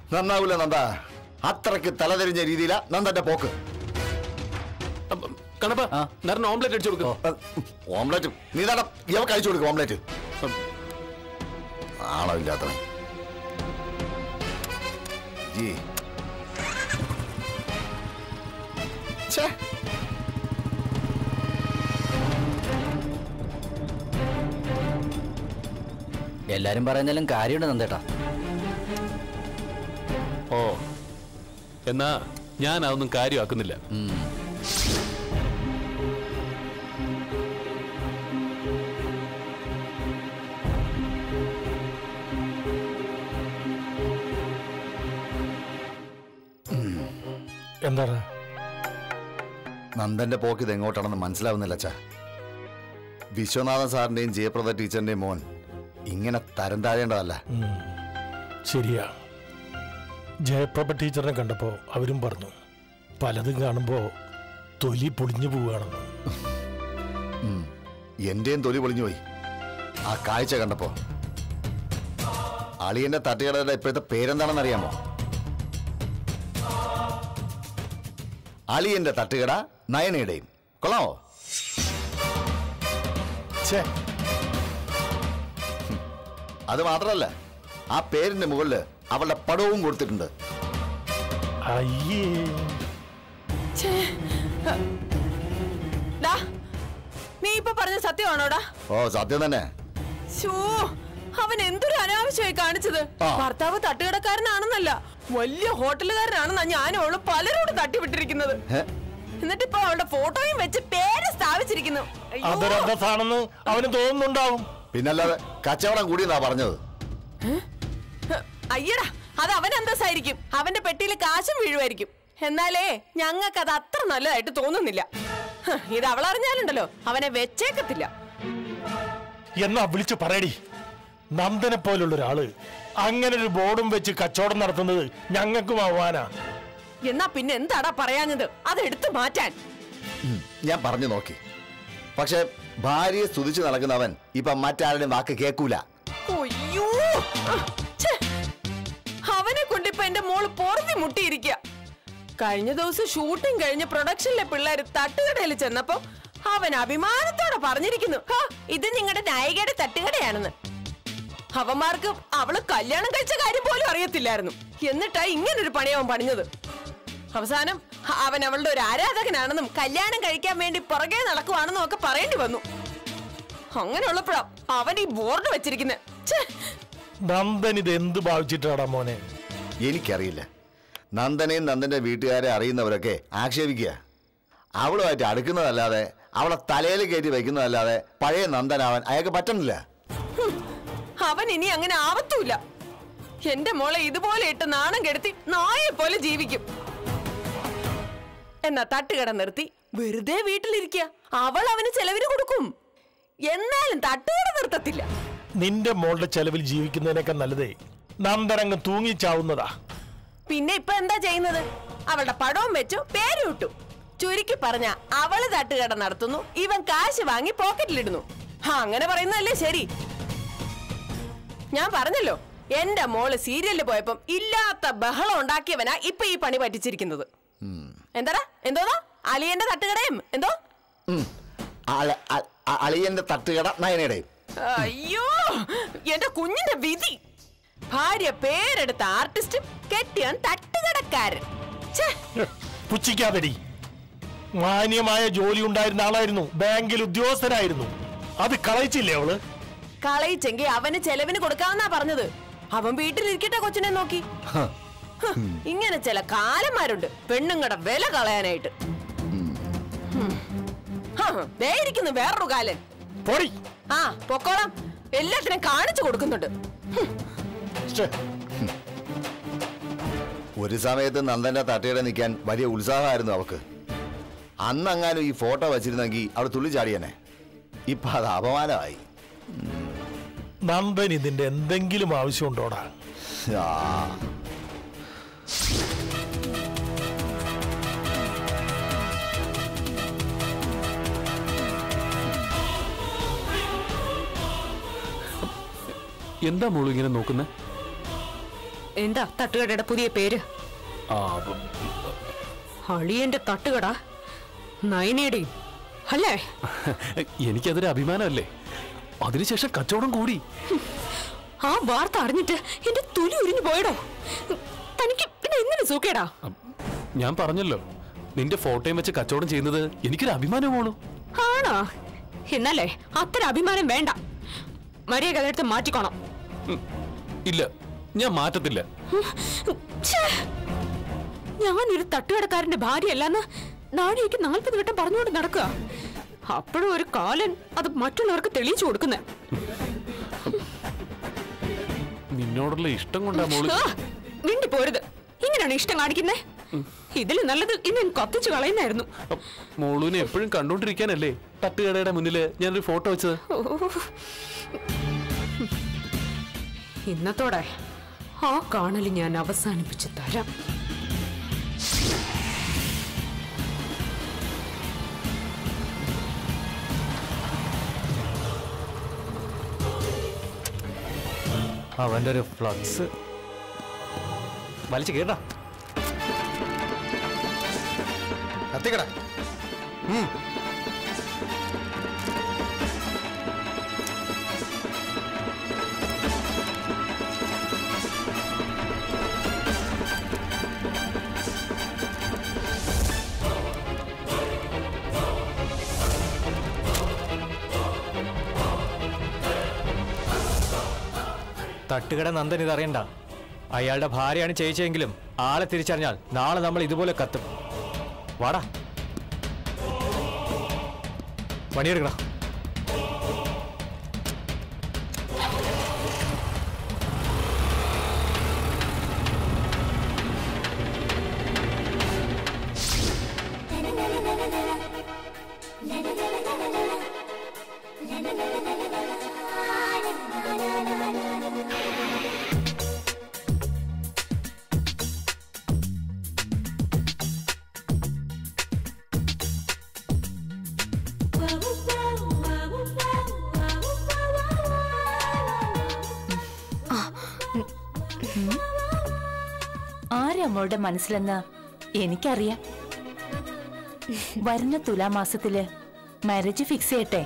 നന്നാവൂല നന്ദ. അത്രക്ക് തലതിരിഞ്ഞ രീതിയിലാ നന്ദന്റെ പോക്ക്. കണപ്പ ഓംലെറ്റ് അടിച്ചു കൊടുക്കും. ഓംലെറ്റ് നീ നട ഇവക്ക് അയച്ചു കൊടുക്കും. ഓംലെറ്റ് ആണോ ഇല്ലാത്തവൻ. എല്ലാരും പറയുന്നാലും കാര്യമുണ്ട് നന്ദേട്ടാ. ഓ എന്നാ ഞാൻ അതൊന്നും കാര്യമാക്കുന്നില്ല. എന്താണ് നന്ദന്റെ പോക്ക് ഇത് എങ്ങോട്ടാണെന്ന് മനസ്സിലാവുന്നില്ല അച്ഛാ. വിശ്വനാഥൻ സാറിന്റെയും ജയപ്രദ ടീച്ചറിന്റെയും മോൻ ഇങ്ങനെ തരം താഴേണ്ടതല്ല. ശരിയാ. ജയപ്രഭ ടീച്ചറിനെ കണ്ടപ്പോ അവരും പറഞ്ഞു പലതും കാണുമ്പോ തൊലി പൊളിഞ്ഞു പോവുകയാണെന്ന്. എന്റെയും തൊലി പൊളിഞ്ഞു പോയി ആ കാഴ്ച കണ്ടപ്പോ. അളിയന്റെ തട്ടുകടയുടെ ഇപ്പോഴത്തെ പേരെന്താണെന്ന് അറിയാമോ? അളിയന്റെ തട്ടുകട നയനയുടെയും. കൊള്ളാമോ? അത് മാത്രല്ല ആ പേരിന്റെ മുകളില് അവളുടെ പടവും കൊടുത്തിട്ടുണ്ട്. നീ ഇപ്പൊ പറഞ്ഞ സത്യമാണോടാ? ഓ സത്യം തന്നെ. അവൻ എന്തൊരു അനാവശ്യമായി കാണിച്ചത്. ഭർത്താവ് തട്ടുകടക്കാരനാണെന്നല്ല, വലിയ ഹോട്ടലുകാരനാണെന്നാ ഞാനും അവള് പലരോട് തട്ടിവിട്ടിരിക്കുന്നത്. എന്നിട്ടിപ്പോ അവളുടെ ഫോട്ടോയും വെച്ച് പേര് സ്ഥാപിച്ചിരിക്കുന്നു. അവന് തോന്നുന്നുണ്ടാവും. പിന്നല്ലാതെ കച്ചവടം കൂടിയെന്നാ പറഞ്ഞത്. അയ്യടാ, അത് അവൻ അന്തസ്സായിരിക്കും. അവന്റെ പെട്ടിയിൽ കാശും വീഴുമായിരിക്കും. എന്നാലേ ഞങ്ങൾക്ക് അത് അത്ര നല്ലതായിട്ട് തോന്നുന്നില്ല. ഇത് അവളറിഞ്ഞാലുണ്ടല്ലോ അവനെ വെച്ചേക്കത്തില്ല. എന്നാ വിളിച്ചു പറയടി, നന്ദനെ പോലുള്ള ഒരാള് അങ്ങനെ ഒരു ബോർഡും വെച്ച് കച്ചവടം നടത്തുന്നത് ഞങ്ങൾക്കും ആവാനാ. എന്നാ പിന്നെ എന്താടാ പറയാഞ്ഞത്? അത് എടുത്തു മാറ്റാൻ ഞാൻ പറഞ്ഞു നോക്കി. പക്ഷെ ഭാര്യയെ സ്തുതിച്ച് നടക്കുന്നവൻ ഇപ്പൊ മറ്റാരുടെയും വാക്ക് കേൾക്കൂല. അവനെ കൊണ്ടിപ്പോ എന്റെ മോള് പൊറുതി മുട്ടിയിരിക്കുക. കഴിഞ്ഞ ദിവസം ഷൂട്ടിംഗ് കഴിഞ്ഞ് പ്രൊഡക്ഷനിലെ പിള്ളേര് തട്ടുകടയിൽ ചെന്നപ്പോ അവൻ അഭിമാനത്തോടെ പറഞ്ഞിരിക്കുന്നു, ഇത് നിങ്ങളുടെ നായികയുടെ തട്ടുകടയാണെന്ന്. അവന്മാർക്ക് അവള് കല്യാണം കഴിച്ച കാര്യം പോലും അറിയത്തില്ലായിരുന്നു. എന്നിട്ടാ ഇങ്ങനൊരു പണി അവൻ പണിഞ്ഞത്. അവസാനം അവൻ അവളുടെ ഒരു ആരാധകനാണെന്നും കല്യാണം കഴിക്കാൻ വേണ്ടി പുറകെ നടക്കുവാണെന്നും ഒക്കെ പറയേണ്ടി വന്നു. അങ്ങനെയുള്ളപ്പോഴാ അവൻ ഈ ബോർഡ് വെച്ചിരിക്കുന്നത്. നന്ദൻ ഇത് എന്ത് ഭാവിച്ചിട്ടാടാ മോനെ? എനിക്കറിയില്ല. നന്ദനെയും നന്ദന്റെ വീട്ടുകാരെ അറിയുന്നവരൊക്കെ ആക്ഷേപിക്കുക. അവളുമായിട്ട് അടുക്കുന്നതല്ലാതെ അവളെ തലയിൽ കയറ്റി വയ്ക്കുന്നതല്ലാതെ പഴയ നന്ദനാവാൻ അയാൾക്ക് പറ്റുന്നില്ല. അവൻ ഇനി അങ്ങനെ ആവത്തൂല്ല. എന്റെ മോളെ ഇതുപോലെ ഇട്ട് നാണം കെടുത്തി നായെ പോലെ ജീവിക്കും. എന്നാ തട്ടുകട നിർത്തി വെറുതെ വീട്ടിലിരിക്കുക. അവൾ അവന് ചെലവിന് കൊടുക്കും. എന്നാലും തട്ടുകട നിർത്തത്തില്ല. നിന്റെ മോളുടെ ചെലവിൽ ജീവിക്കുന്നതിനൊക്കെ നല്ലതേ നന്ദനങ്ങ് തൂങ്ങിച്ചാവുന്നതാ. പിന്നെ ഇപ്പൊ എന്താ ചെയ്യുന്നത്? അവളുടെ പടവും വെച്ചു, പേരും ഇട്ടു. ചുരുക്കി പറഞ്ഞ അവള് തട്ടുകട നടത്തുന്നു, ഇവൻ കാശ് വാങ്ങി പോക്കറ്റിലിടുന്നു. അങ്ങനെ പറയുന്നതല്ലേ ശരി? ഞാൻ പറഞ്ഞല്ലോ, എന്റെ മോള് സീരിയലിൽ പോയപ്പം ഇല്ലാത്ത ബഹളം ഉണ്ടാക്കിയവനാ ഇപ്പൊ ഈ പണി പറ്റിച്ചിരിക്കുന്നത്. എന്താടാ? എന്തോന്നാ? അളിയന്റെ തട്ടുകടയും എന്തോ? അളിയന്റെ തട്ടുകട നയനയുടെയും. അയ്യോ, എന്റെ കുഞ്ഞിന്റെ വിധി. ഭാര്യ പേരെടുത്ത ആർട്ടിസ്റ്റും കെട്ടിയൻ തട്ടുകടക്കാരൻ. പുച്ഛിക്കാതെടി. മാന്യമായ ജോലി ഉണ്ടായിരുന്ന ആളായിരുന്നു, ബാങ്കിൽ ഉദ്യോഗസ്ഥനായിരുന്നു. അത് കളയിച്ചില്ലേ അവള്? കളയിച്ചെങ്കിൽ അവന് ചെലവിന് കൊടുക്കാമെന്നാ പറഞ്ഞത്. അവൻ വീട്ടിലിരിക്കട്ടെ കൊച്ചിനെ നോക്കി. ഇങ്ങനെ ചില കാലന്മാരുണ്ട് പെണ്ണുങ്ങളുടെ വില കളയാനായിട്ട്. ദേ ഇരിക്കുന്നു വേറൊരു കാലൻ. പൊക്കോളം എല്ലാത്തിനും കാണിച്ചു കൊടുക്കുന്നുണ്ട്. ഒരു സമയത്ത് നന്ദന്റെ തട്ടുകട നിൽക്കാൻ വലിയ ഉത്സാഹമായിരുന്നു അവക്ക്. അന്നങ്ങാനും ഈ ഫോട്ടോ വച്ചിരുന്നെങ്കിൽ അവൾ തുള്ളി ചാടിയനെ. ഇപ്പൊ അത് അപമാനമായി. നന്ദൻ ഇതിന്റെ എന്തെങ്കിലും ആവശ്യമുണ്ടോടാ? എന്താ മോള് ഇങ്ങനെ നോക്കുന്നേ? എന്താ തട്ടുകടയുടെ പുതിയ പേര്? ആ, അളിയന്റെ തട്ടുകട നയനയുടെയും അല്ലേ? എനിക്കതൊരു അഭിമാനമല്ലേ? അതിനുശേഷം കച്ചവടം കൂടി. ആ വാർത്ത അറിഞ്ഞിട്ട് എന്റെ തൊലി ഉരിഞ്ഞു പോയടോ. തനിക്ക് പിന്നെ എങ്ങനെ സൂക്കേടാ? ഞാൻ പറഞ്ഞല്ലോ, നിന്റെ ഫോട്ടോയും വെച്ച് കച്ചവടം ചെയ്യുന്നത് എനിക്കൊരു അഭിമാനമാണു. ആണോ? എന്നല്ലേ അത്ര അഭിമാനം വേണ്ട. മര്യാദ മാറ്റിക്കോണം. ഇല്ല, ഞാൻ മാറ്റത്തില്ല. ഞാനൊരു തട്ടുകടക്കാരന്റെ ഭാര്യയല്ലെന്ന് നാഴികയ്ക്ക് 40 വട്ടം പറഞ്ഞുകൊണ്ട് നടക്കുക. അപ്പോഴും ഒരു കാലൻ അത് മറ്റുള്ളവർക്ക് തെളിയിച്ചു കൊടുക്കുന്നേ. നിന്നോടുള്ള ഇഷ്ടം കൊണ്ടാ മോള്. മിണ്ടി പോരുത്. ഇങ്ങനെയാണ് ഇഷ്ടം കാണിക്കുന്നേ? ഇതിൽ നല്ലത് ഇന്ന് കത്തിച്ചു കളയുന്നായിരുന്നു. മോളുവിനെ എപ്പോഴും കണ്ടോണ്ടിരിക്കാനല്ലേ തട്ടുകടയുടെ മുന്നില് ഞാനൊരു ഫോട്ടോ വെച്ചത്. ഇന്നത്തോടെ ആ കാണല് ഞാൻ അവസാനിപ്പിച്ചു തരാം. അവന്റെ ഒരു ഫ്ലക്സ് വലിച്ചു കേട്ടാ കത്തിക്കട. തട്ടുകട നന്ദൻ ഇതറിയണ്ട. അയാളുടെ ഭാര്യയാണ് ചേച്ചിയെങ്കിലും ആളെ തിരിച്ചറിഞ്ഞാൽ നാളെ നമ്മൾ ഇതുപോലെ കത്തും. വാടാ, പണിയെടുക്കടാ. ആരാ മോളുടെ മനസ്സിലെന്ന് എനിക്കറിയാം. വരുന്ന തുലാമാസത്തില് മാരേജ് ഫിക്സ് ചെയ്യട്ടെ.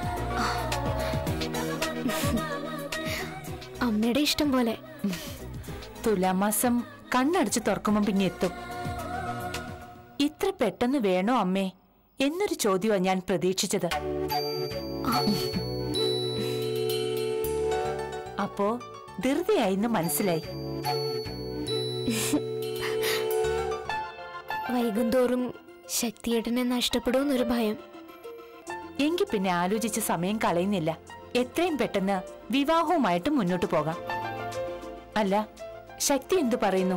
അമ്മയുടെ ഇഷ്ടം പോലെ. തുലാമാസം കണ്ണടച്ച് തുറക്കുമ്പോ പിന്നെ എത്തും. ഇത്ര പെട്ടെന്ന് വേണോ അമ്മേ എന്നൊരു ചോദ്യമാണ് ഞാൻ പ്രതീക്ഷിച്ചത്. അപ്പോ ധൃതിയായിന്ന് മനസ്സിലായി. വൈകുന്തോറും ശക്തിയേട്ടനെ നഷ്ടപ്പെടുമെന്നൊരു ഭയം. എങ്കിൽ പിന്നെ ആലോചിച്ച് സമയം കളയുന്നില്ല. എത്രയും പെട്ടെന്ന് വിവാഹവുമായിട്ട് മുന്നോട്ട് പോകാം. അല്ല, ശക്തി എന്തു പറയുന്നു?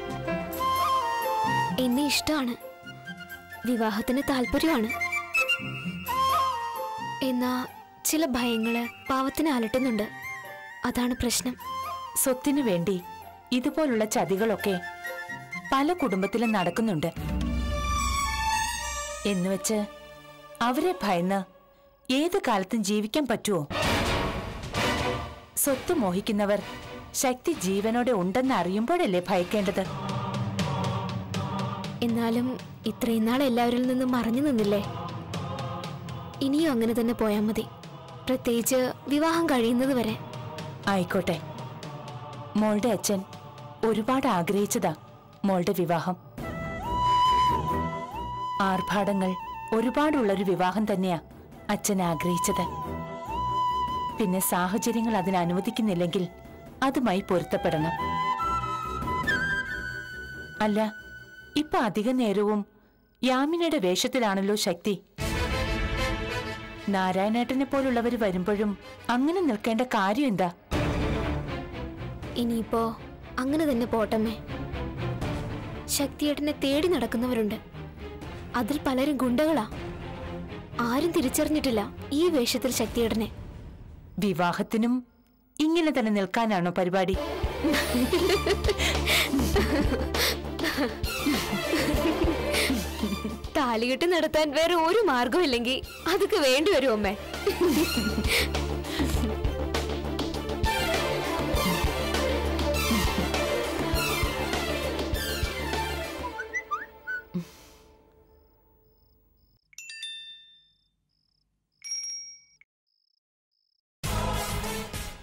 എന്നെ ഇഷ്ടമാണ്, വിവാഹത്തിന് താല്പര്യമാണ്. എന്നാ ചില ഭയങ്ങള് പാവത്തിന് അലട്ടുന്നുണ്ട്. അതാണ് പ്രശ്നം. സ്വത്തിനു വേണ്ടി ഇതുപോലുള്ള ചതികളൊക്കെ പല കുടുംബത്തിലും നടക്കുന്നുണ്ട്. എന്നുവെച്ച് അവരെ ഭയന്ന് ഏത് കാലത്തും ജീവിക്കാൻ പറ്റുമോ? സ്വത്ത് മോഹിക്കുന്നവർ ശക്തി ജീവനോടെ ഉണ്ടെന്ന് അറിയുമ്പോഴല്ലേ ഭയക്കേണ്ടത്? എന്നാലും ഇത്രയും നാൾ എല്ലാവരിൽ നിന്നും മറഞ്ഞു നിന്നില്ലേ? ഇനിയും അങ്ങനെ തന്നെ പോയാൽ മതി, പ്രത്യേകിച്ച് വിവാഹം കഴിയുന്നത് വരെ. ആയിക്കോട്ടെ. മോളുടെ അച്ഛൻ ഒരുപാട് ആഗ്രഹിച്ചതാ മോളുടെ വിവാഹം. ആർഭാടങ്ങൾ ഒരുപാടുള്ളൊരു വിവാഹം തന്നെയാ അച്ഛൻ ആഗ്രഹിച്ചത്. പിന്നെ സാഹചര്യങ്ങൾ അതിന് അനുവദിക്കുന്നില്ലെങ്കിൽ അതുമായി പൊരുത്തപ്പെടണം. അല്ല, ഇപ്പൊ അധിക നേരവും യാമിനയുടെ വേഷത്തിലാണല്ലോ ശക്തി. നാരായണേട്ടനെ പോലുള്ളവര് വരുമ്പോഴും അങ്ങനെ നിൽക്കേണ്ട കാര്യം എന്താ? ഇനിയിപ്പോ അങ്ങനെ തന്നെ പോട്ടമ്മേ. ശക്തിയേട്ടനെ തേടി നടക്കുന്നവരുണ്ട്. അതിൽ പലരും ഗുണ്ടകളാ. ആരും തിരിച്ചറിഞ്ഞിട്ടില്ല ഈ വേഷത്തിൽ ശക്തിയേട്ടനെ. വിവാഹത്തിനും ഇങ്ങനെ തന്നെ നിൽക്കാനാണോ പരിപാടി? താലികെട്ട് നടത്താൻ വേറെ ഒരു മാർഗമില്ലെങ്കിൽ അതൊക്കെ വേണ്ടി വരും അമ്മേ.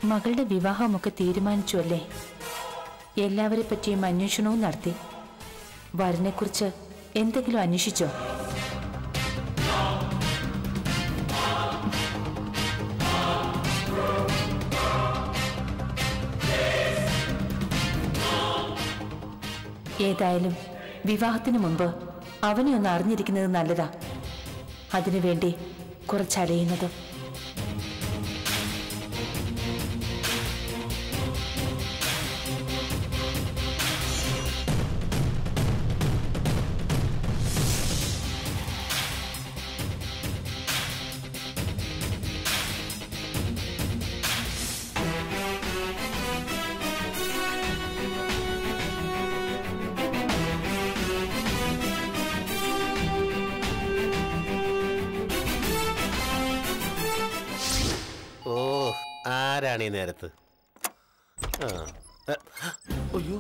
മകളുടെ വിവാഹമൊക്കെ തീരുമാനിച്ചു അല്ലേ? എല്ലാവരെ പറ്റിയും അന്വേഷണവും നടത്തി. വരനെക്കുറിച്ച് എന്തെങ്കിലും അന്വേഷിച്ചോ? ഏതായാലും വിവാഹത്തിന് മുൻപ് അവനെ ഒന്ന് അറിഞ്ഞിരിക്കുന്നത് നല്ലതാ. അതിനുവേണ്ടി കുറച്ചടയുന്നതും. ആരാണ് ഈ നേരത്ത്? അയ്യോ,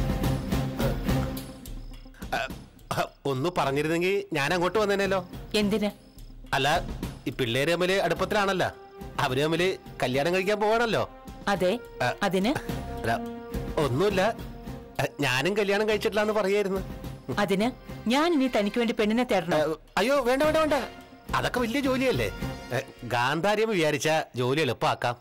ഒന്ന് പറഞ്ഞിരുന്നെങ്കിൽ ഞാൻ അങ്ങോട്ട് വന്നേനല്ലോ. എന്തിന്? അല്ല, ഈ പിള്ളേര് തമ്മില് അടുപ്പത്തിലാണല്ലോ. അവര് തമ്മില് കല്യാണം കഴിക്കാൻ പോവാണല്ലോ. അതെ, അതിന്? അല്ല, ഒന്നുമില്ല. ഞാനും കല്യാണം കഴിച്ചിട്ടില്ലാന്ന് പറയായിരുന്നു. അതിന് ഞാൻ ഇനി തനിക്ക് വേണ്ടി പെണ്ണിനെ തേടണം? അയ്യോ, വേണ്ട വേണ്ട വേണ്ട. അതൊക്കെ വലിയ ജോലിയല്ലേ. ഗാന്ധാര്യം വിചാരിച്ച ജോലി എളുപ്പമാക്കാം.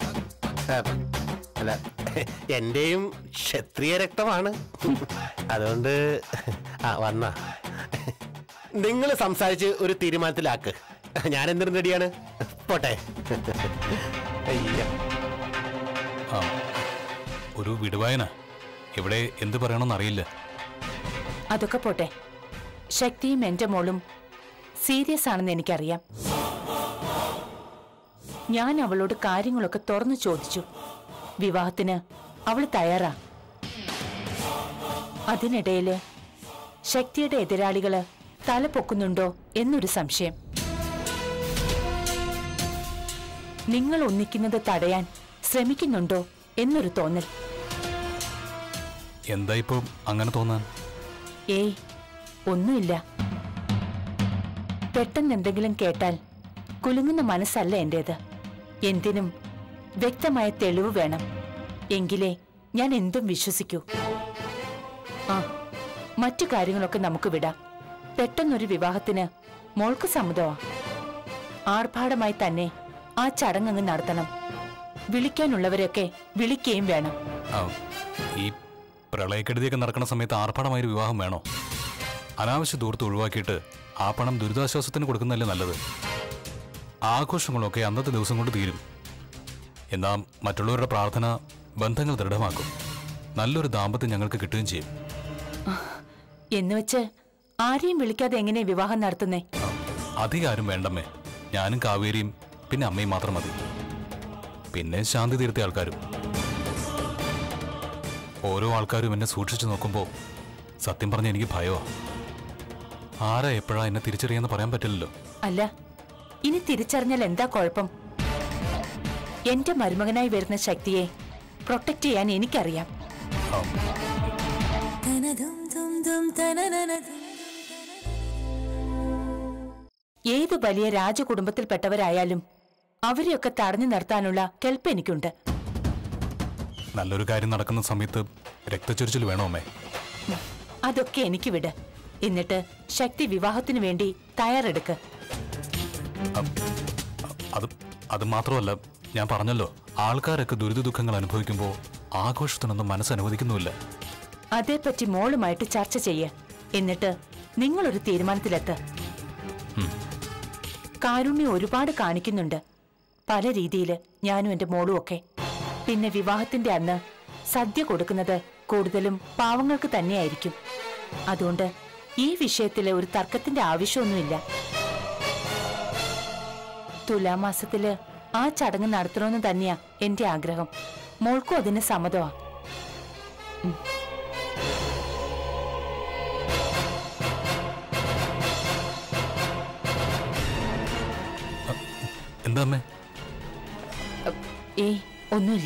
അല്ല, എന്റെയും ക്ഷത്രിയ രക്തമാണ്. അതുകൊണ്ട് വന്ന നിങ്ങൾ സംസാരിച്ച് ഒരു തീരുമാനത്തിലാക്ക്. ഞാൻ എന്തിനും റെഡിയാണ്. പോട്ടെ. ഒരു വിടുവായന ഇവിടെ എന്ത് പറയണമെന്ന് അറിയില്ല. അതൊക്കെ പോട്ടെ. ശക്തിയും എന്റെ മോളും സീരിയസ് ആണെന്ന് എനിക്കറിയാം. ഞാൻ അവളോട് കാര്യങ്ങളൊക്കെ തുറന്നു ചോദിച്ചു. വിവാഹത്തിന് അവൾ തയ്യാറാ. അതിനിടയില് ശക്തിയുടെ എതിരാളികള് തല പൊക്കുന്നുണ്ടോ എന്നൊരു സംശയം. നിങ്ങൾ ഒന്നിക്കുന്നത് തടയാൻ ശ്രമിക്കുന്നുണ്ടോ എന്നൊരു തോന്നൽ. എന്താ ഇപ്പോ അങ്ങനെ തോന്നാൻ? ഏയ്, ഒന്നുമില്ല. പെട്ടെന്ന് എന്തെങ്കിലും കേട്ടാൽ കുലുങ്ങുന്ന മനസ്സല്ല എന്റേത്. എന്തിനും വ്യക്തമായ തെളിവ് വേണം. എങ്കിലേ ഞാൻ എന്തും വിശ്വസിക്കൂ. മറ്റു കാര്യങ്ങളൊക്കെ നമുക്ക് വിടാം. പെട്ടെന്നൊരു വിവാഹത്തിന് മോൾക്ക് സമ്മതമാ. ആർഭാടമായി തന്നെ ആ ചടങ്ങ് നടത്തണം. വിളിക്കാനുള്ളവരൊക്കെ വിളിക്കുകയും വേണം. ഈ പ്രളയക്കെടുതിയൊക്കെ നടക്കുന്ന സമയത്ത് ആർഭാടമായൊരു വിവാഹം വേണോ? അനാവശ്യ ദൂരത്ത് ഒഴിവാക്കിയിട്ട് ആ പണം ദുരിതാശ്വാസത്തിന് കൊടുക്കുന്നതല്ലേ നല്ലത്. ആഘോഷങ്ങളൊക്കെ അന്നത്തെ ദിവസം കൊണ്ട് തീരും. എന്നാൽ മറ്റുള്ളവരുടെ പ്രാർത്ഥന ബന്ധങ്ങൾ ദൃഢമാക്കും. നല്ലൊരു ദാമ്പത്യം ഞങ്ങൾക്ക് കിട്ടുകയും ചെയ്യും. എന്നുവെച്ച് ആരെയും വിളിക്കാതെ എങ്ങനെ വിവാഹം നടത്തുന്നേ? അധികാരം വേണ്ടമ്മേ. ഞാനും കാവേരിയും പിന്നെ അമ്മയും മാത്രം മതി. പിന്നെ ശാന്തി തീർത്ത ആൾക്കാരും. ഓരോ ആൾക്കാരും എന്നെ സൂക്ഷിച്ചു നോക്കുമ്പോൾ സത്യം പറഞ്ഞ എനിക്ക് ഭയമാ. ആരാ എപ്പോഴാ എന്നെ തിരിച്ചറിയാന്ന് പറയാൻ പറ്റില്ലല്ലോ. അല്ല, ഇനി തിരിച്ചറിഞ്ഞാൽ എന്താ കുഴപ്പം? എന്റെ മരുമകനായി വരുന്ന ശക്തിയെ പ്രൊട്ടക്ട് ചെയ്യാൻ എനിക്കറിയാം. ഏതു വലിയ രാജകുടുംബത്തിൽപ്പെട്ടവരായാലും അവരെയൊക്കെ തടഞ്ഞു നിർത്താനുള്ള കെൽപ്പ് എനിക്കുണ്ട്. നല്ലൊരു കാര്യം നടക്കുന്ന സമയത്ത് രക്തച്ചൊരിച്ചിൽ വേണോ അമ്മേ? അതൊക്കെ എനിക്ക് വിട്. എന്നിട്ട് ശക്തി വിവാഹത്തിനു വേണ്ടി തയ്യാറെടുക്ക്. അത് മാത്രമല്ല, ഞാൻ പറഞ്ഞല്ലോ, ആൾക്കാരൊക്കെ ദുരിത ദുഃഖങ്ങൾ അനുഭവിക്കുമ്പോൾ ആഘോഷത്തിനൊന്നും മനസ്സനുവദിക്കുന്നുമില്ല. അതേപ്പറ്റി മോളുമായിട്ട് ചർച്ച ചെയ്യ. എന്നിട്ട് നിങ്ങളൊരു തീരുമാനത്തിലെത്ത്. കാരുണ്യം ഒരുപാട് കാണിക്കുന്നുണ്ട്, പല രീതിയില്, ഞാനും എന്റെ മോളും ഒക്കെ. പിന്നെ വിവാഹത്തിന്റെ അന്ന് സദ്യ കൊടുക്കുന്നത് കൂടുതലും പാവങ്ങൾക്ക് തന്നെയായിരിക്കും. അതുകൊണ്ട് ഈ വിഷയത്തില് ഒരു തർക്കത്തിന്റെ ആവശ്യമൊന്നുമില്ല. തുലാമാസത്തില് ആ ചടങ്ങ് നടത്തണമെന്ന് തന്നെയാ എന്റെ ആഗ്രഹം. മോൾക്കും അതിന് സമ്മതമാ. എന്താ അമ്മേ? ഏയ്, ഒന്നുമില്ല.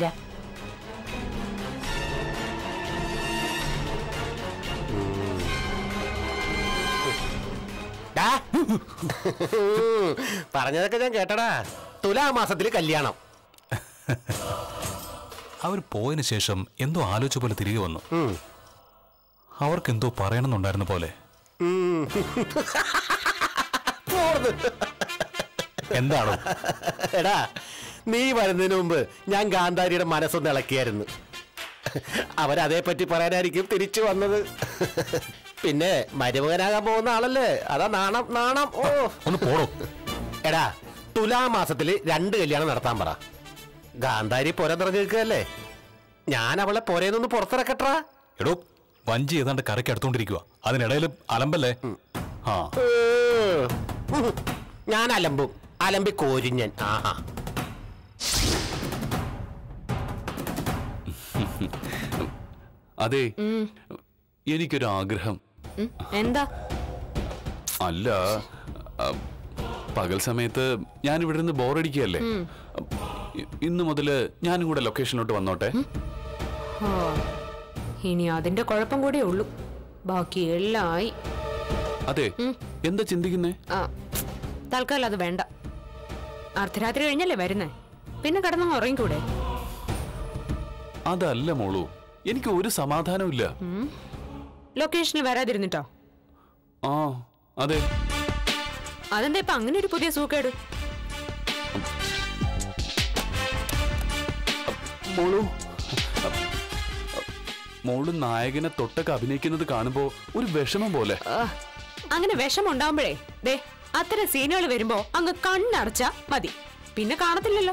പറഞ്ഞതൊക്കെ ഞാൻ കേട്ടടാ. തുലാമാസത്തില് കല്യാണം. അവർ പോയതിനു ശേഷം എന്തോ ആലോചിച്ച പോലെ തിരികെ വന്നു. അവർക്കെന്തോ പറയണമെന്നുണ്ടായിരുന്ന പോലെ. എന്താണോ? എടാ, നീ വരുന്നതിന് മുമ്പ് ഞാൻ ഗാന്ധാരിയുടെ മനസ്സൊന്ന് ഇളക്കിയായിരുന്നു. അവരതേപ്പറ്റി പറയാനായിരിക്കും തിരിച്ചു വന്നത്. പിന്നെ മരുമകനാകാൻ പോകുന്ന ആളല്ലേ, അതാ നാണം നാണം. ഓ ഒന്ന് പോടോ. എടാ, തുലാമാസത്തില് 2 കല്യാണം നടത്താൻ പറ. ഗാന്ധാരി പൊര നിറഞ്ഞു നിൽക്കുകയല്ലേ, ഞാൻ അവളെ പൊരേന്നൊന്ന് പുറത്തിറക്കട്ടാ. എടോ, വഞ്ചി ഏതാണ്ട് കരയ്ക്ക് അടുത്തോണ്ടിരിക്കുക, അതിനിടയിൽ അലമ്പല്ലേ. ഞാൻ അലമ്പും, അലമ്പി കോരിഞ്ഞൻ. ആഹാ, അതെ, എനിക്കൊരു ആഗ്രഹം. എന്താ? അല്ല, പകൽ സമയത്ത് ഞാൻ ഇവിടെ നിന്ന് ബോറടിക്കുകയല്ലേ. ഇന്നു മുതല് ഞാനും കൂടെ ലൊക്കേഷനിലോട്ട് വന്നോട്ടെ. ഇനി അതിന്റെ കുഴപ്പം കൂടെ ഉള്ളൂ, ബാക്കി എല്ലാം ആയി. അതെ, എന്താ ചിന്തിക്കുന്നേ? തൽക്കാലം അത് വേണ്ട. അർദ്ധരാത്രി കഴിഞ്ഞല്ലേ വരുന്നേ, പിന്നെ കിടന്നങ്ങ് ഉറങ്ങിക്കൂടെ? അതല്ല മോളു, എനിക്ക് ഒരു സമാധാനവും ഇല്ല. ലൊക്കേഷനിൽ വരാതിരുന്നിട്ടോ? ആ അതെ. അതെന്താ ഇപ്പൊ അങ്ങനെ ഒരു പുതിയ സൂക്കേട്? മോള് നായകനെ തൊട്ടൊക്കെ അഭിനയിക്കുന്നത് കാണുമ്പോ ഒരു വിഷമം പോലെ. അങ്ങനെ വിഷമം ഉണ്ടാവുമ്പോഴേ ദേ അത്തരം സീനുകൾ വരുമ്പോ അങ്ങ് കണ്ണടച്ചാ മതി, പിന്നെ കാണത്തില്ലല്ലോ.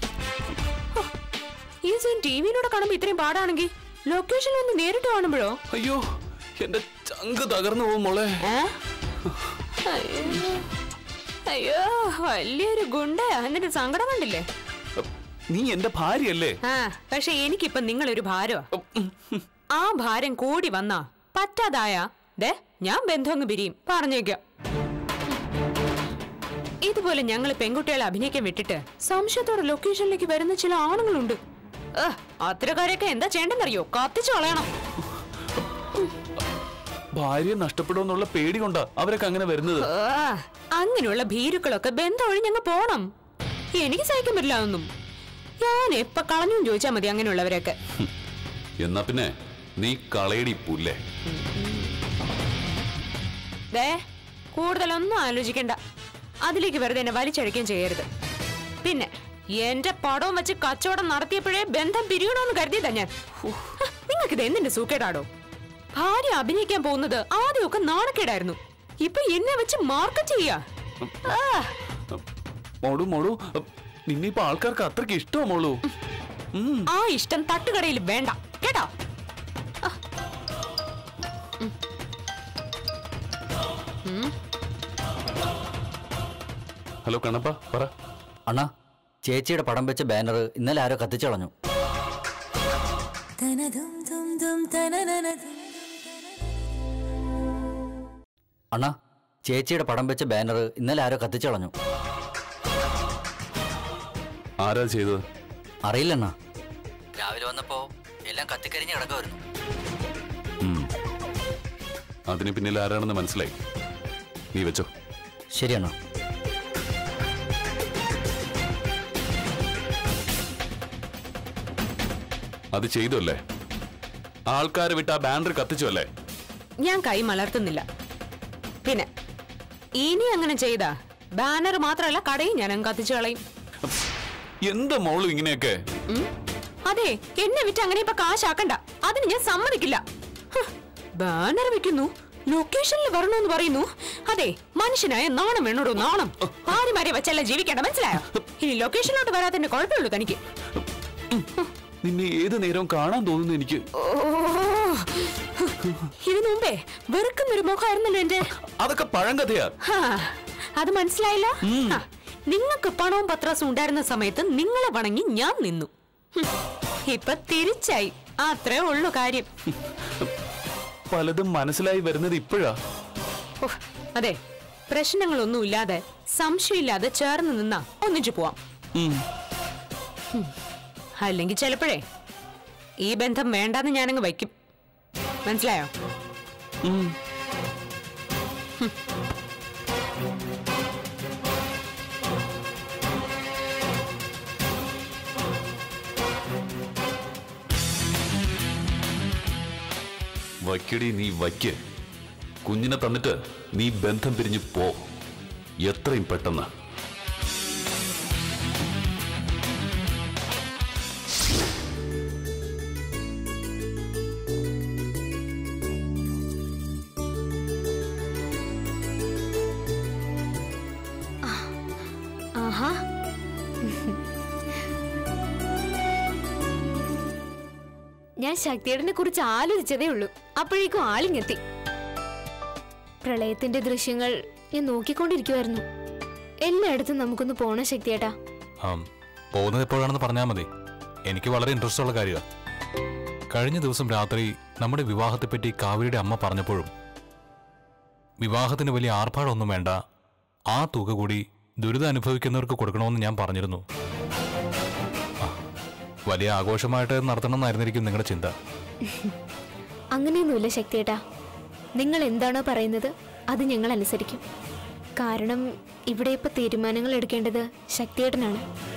ഈ സീൻ ടിവിയിലൂടെ കാണുമ്പോ ഇത്രയും പാടാണെങ്കിൽ ലൊക്കേഷനിൽ ഒന്ന് നേരിട്ട് കാണുമ്പോഴോ? അയ്യോ, എന്റെ ചങ്ക് തകർന്നു പോകും മോളെ. അയ്യോ, വലിയൊരു ഗുണ്ടയാ, എന്നിട്ട് സങ്കടം കണ്ടില്ലേ? നീ എന്റെ ഭാര്യയല്ലേ? പക്ഷെ എനിക്കിപ്പൊ നിങ്ങളൊരു ഭാരമാ. ആ ഭാരം കൂടി വന്നാ പറ്റാതായ ഞാൻ ബന്ധം പിരിയും, പറഞ്ഞേക്കാം. ഇതുപോലെ ഞങ്ങൾ പെൺകുട്ടികളെ അഭിനയിക്കാൻ വിട്ടിട്ട് സംശയത്തോടെ ലൊക്കേഷനിലേക്ക് വരുന്ന ചില ആണുങ്ങളുണ്ട്. അത്തരക്കാരെയൊക്കെ എന്താ ചെയ്യണ്ടെന്നറിയോ? കത്തിച്ചു കളയണം. ഭാര്യ നഷ്ടപ്പെടുമെന്നുള്ള പേടി കൊണ്ടാ അവരൊക്കെ അങ്ങനെ വരുന്നത്. അങ്ങനെയുള്ള ഭീരുക്കളൊക്കെ ബന്ധം ഒഴിഞ്ഞങ്ങ് പോണം. എനിക്ക് സഹിക്കാൻ പറ്റില്ല അതൊന്നും. ഞാൻ എപ്പ കളഞ്ഞു ചോദിച്ചാ മതി അങ്ങനെയുള്ളവരൊക്കെ. എന്നാ പിന്നെ നീ കളയടി പുല്ലേ. കൂടുതലൊന്നും ആലോചിക്കണ്ട, അതിലേക്ക് വെറുതെ എന്നെ വലിച്ചഴിക്കുകയും ചെയ്യരുത്. പിന്നെ എന്റെ പടവും വെച്ച് കച്ചവടം നടത്തിയപ്പോഴേ ബന്ധം പിരിയണോന്ന് കരുതിയതാ ഞാൻ. നിങ്ങൾക്കിത് എന്തിന്റെ സൂക്കേടാടോ? ഭാര്യ അഭിനയിക്കാൻ പോകുന്നത് ആദ്യമൊക്കെ നാണക്കേടായിരുന്നു, ഇപ്പൊ എന്നെ വെച്ച് മാർക്കറ്റ് ചെയ്യാ. മോളു മോളു, നിന്നിപ്പോ ആൾക്കാർക്ക് അത്രക്ക് ഇഷ്ടമോ മോളു? ആ ഇഷ്ടം തട്ടുകടയിൽ വേണ്ട കേട്ടോ. ഹലോ കണ്ണപ്പ, പറ. അണ്ണാ, ചേച്ചിയുടെ പടം വെച്ച ബാനർ ഇന്നലെ ആരോ കത്തിച്ചു കളഞ്ഞു. അണ്ണാ, ചേച്ചിയുടെ പടം വെച്ച ബാനർ ഇന്നലെ ആരോ കത്തിച്ചു കളഞ്ഞു. ആരാ ചെയ്തത്? അറിയില്ലണ്ണാ, രാവിലെ വന്നപ്പോ എല്ലാം കത്തിക്കരിഞ്ഞ് കിടക്കുമായിരുന്നു. അതിന് പിന്നിൽ ആരാണെന്ന് മനസ്സിലായി. നീ വെച്ചോ. ശരിയണ്ണാ. അത് ചെയ്തു അല്ലേ? ആൾക്കാർ വിട്ട് ആ ബാനർ കത്തിച്ചു അല്ലേ? ഞാൻ കൈ മലർത്തുന്നില്ല. പിന്നെ ഇനി അങ്ങനെ ചെയ്താ ബാനർ മാത്രമല്ല കടയും ഞാൻ കത്തിച്ചു കളയും. എന്താ മോളും ഇങ്ങനെയൊക്കെ? അതെ, എന്നെ വിറ്റ് അങ്ങനെ ഇപ്പൊ കാശാക്കണ്ട, അതിന് ഞാൻ സമ്മതിക്കില്ല. ബാനർ വെക്കുന്നു, ലൊക്കേഷനിൽ വരണമെന്ന് പറയുന്നു. അതെ, മനുഷ്യനായ നാണം വേണോടോ, നാണം. ആരുമാരെ വെച്ചല്ല ജീവിക്കേണ്ട, മനസ്സിലായോ? ഇനി ലൊക്കേഷനിലോട്ട് വരാത്തതിന്റെ കുഴപ്പമുള്ളൂ തനിക്ക്. നിന്നെ ഏത് നേരവും കാണാൻ തോന്നുന്നു എനിക്ക്. ഇതിനു മുമ്പേ വെറുക്കുന്നൊരു മുഖമായിരുന്നല്ലോ എന്റെ. അതൊക്കെ പഴങ്കഥയാ. അത് മനസ്സിലായില്ല? നിങ്ങൾക്ക് പണവും പത്രാസും ഉണ്ടായിരുന്ന സമയത്ത് നിങ്ങളെ വണങ്ങി ഞാൻ നിന്നു. ഇപ്പൊ തിരിച്ചായി, അത്രേ ഉള്ളു കാര്യം. പലതും മനസ്സിലായി വരുന്നത് ഇപ്പോഴാ. അതെ, പ്രശ്നങ്ങളൊന്നുമില്ലാതെ സംശയമില്ലാതെ ചേർന്ന് നിന്നാ ഒന്നിച്ചു പോവാം. അല്ലെങ്കിൽ ചിലപ്പോഴേ ഈ ബന്ധം വേണ്ടാന്ന് ഞാനങ്ങ് വയ്ക്കും, മനസ്സിലായോ? വയ്ക്കടി, നീ വയ്ക്ക്. കുഞ്ഞിനെ തന്നിട്ട് നീ ബന്ധം പിരിഞ്ഞു പോ, എത്രയും പെട്ടെന്ന്. ആഹാ, ഞാൻ ശക്തിയേടനെ കുറിച്ച് ആലോചിച്ചതേ ഉള്ളൂ, അപ്പോഴേക്കും ആളിങ്ങെത്തി. പ്രളയത്തിന്റെ ദൃശ്യങ്ങൾ ഞാൻ നോക്കിക്കൊണ്ടിരിക്കുവായിരുന്നു. എല്ലായിടത്തും നമുക്കൊന്ന് പോണം ശക്തിയേട്ടാ. പോകുന്നത് എപ്പോഴാണെന്ന് പറഞ്ഞാൽ മതി. എനിക്ക് വളരെ ഇൻട്രസ്റ്റ് ഉള്ള കാര്യമാണ്. കഴിഞ്ഞ ദിവസം രാത്രി നമ്മുടെ വിവാഹത്തെപ്പറ്റി കാവേരിയുടെ അമ്മ പറഞ്ഞപ്പോഴും വിവാഹത്തിന് വലിയ ആർഭാടമൊന്നും വേണ്ട, ആ തുക കൂടി ദുരിതം അനുഭവിക്കുന്നവർക്ക് കൊടുക്കണമെന്ന് ഞാൻ പറഞ്ഞിരുന്നു. വലിയ ആഘോഷമായിട്ട് നടത്തണമെന്നായിരുന്നിരിക്കും നിങ്ങളുടെ ചിന്ത. അങ്ങനെയൊന്നുമില്ല ശക്തിയേട്ടാ, നിങ്ങൾ എന്താണോ പറയുന്നത് അത് ഞങ്ങൾ അനുസരിക്കും. കാരണം ഇവിടെ ഇപ്പൊ തീരുമാനങ്ങൾ എടുക്കേണ്ടത് ശക്തിയേട്ടനാണ്.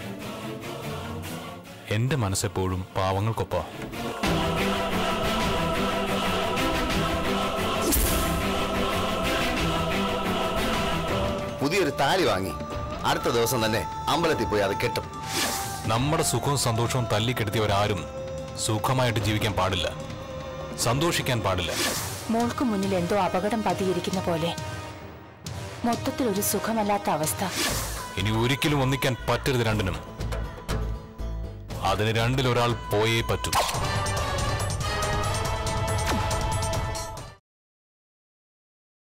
എന്റെ മനസ്സെപ്പോഴും പാവങ്ങൾക്കൊപ്പം. പുതിയൊരു താലി വാങ്ങി അടുത്ത ദിവസം തന്നെ അമ്പലത്തിൽ പോയി അത് കെട്ടും. നമ്മുടെ സുഖവും സന്തോഷവും തല്ലിക്കെടുത്തിയവരാരും സുഖമായിട്ട് ജീവിക്കാൻ പാടില്ല, സന്തോഷിക്കാൻ പാടില്ല. മോൾക്ക് മുന്നിൽ എന്തോ അപകടം പതിയിരിക്കുന്ന പോലെ, മൊത്തത്തിലൊരു സുഖമല്ലാത്ത അവസ്ഥ. ഇനി ഒരിക്കലും ഒന്നിക്കാൻ പറ്റരുത് രണ്ടിനും. അതിന് രണ്ടിലൊരാൾ പോയേ പറ്റൂ.